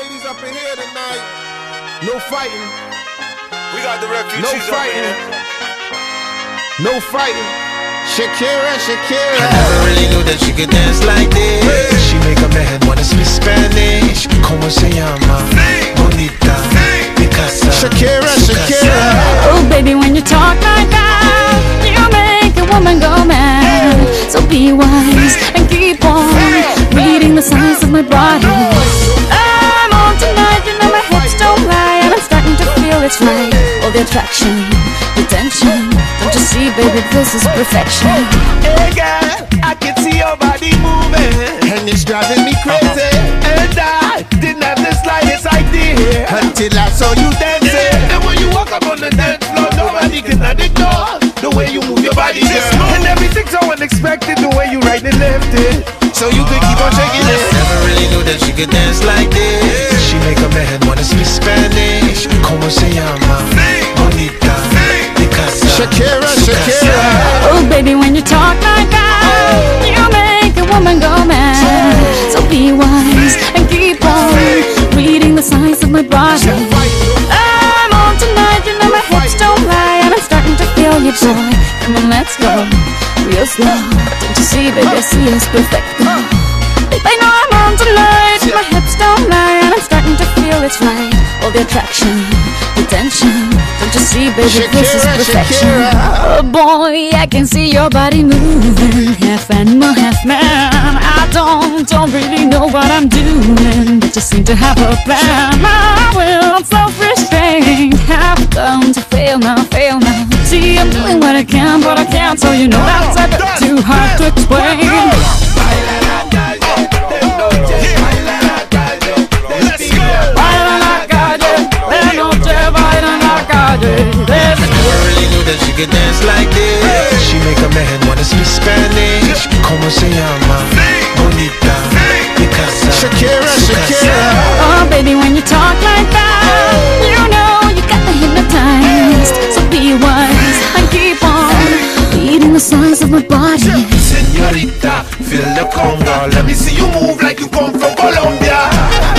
ladies up in here tonight. No fighting. We got the refugees No up in fighting. here. No fighting. Shakira, Shakira. I never really knew that she could dance like this. She make a man wanna speak Spanish. Como se llama? Bonita, Picasa. Shakira, Shakira. Oh baby, when you talk like that, you make a woman go mad. So be wise and keep on reading the signs of my body. I'm on tonight, you know my hips don't lie, and I'm starting to feel it's right. All the attraction, the tension. Don't you see, baby, this is perfection. Hey girl, I can see your body moving, And it's driving me crazy. and I didn't have the slightest idea Until I saw you dancing. And when you walk up on the dance floor, nobody can ignore the way you move your body, girl. And everything's so unexpected, the way you right and left it, So you could keep on shaking it. Never really knew that she could dance like this. She make a man wanna speak Spanish. Como se llama? Bonita, Picasa. Shakira, Shakira. Oh baby, when you talk like that, you make a woman go mad. So be wise and keep on reading the signs of my body. I'm on tonight, you know my hips don't lie, and I'm starting to feel you, boy. Come on, let's go real slow. Don't you see, baby, I see it's perfect. Babe, I know I'm on tonight, my hips don't lie, and I'm starting to feel it's right. All the attraction, the tension. Don't you see, baby, this is Shakira, perfection. Shakira. Oh boy, I can see your body moving, half animal, half man. I don't really know what I'm doing, but just seem to have a plan. My will, self-restraint, have come to fail now, fail now. See, I'm doing what I can, but I can't, so you know that's a bit too hard to explain. Baila la calle, de noche baila en la calle. Never really knew that she could dance like this. She make a man wanna speak Spanish. Como se llama? Bonita, Picasa. Shakira, Shakira. Oh baby, when you talk like that, you know you got me hypnotized. So be wise and keep on reading the signs of my body. Señorita, feel the conga. Let me see you move like you come from Colombia.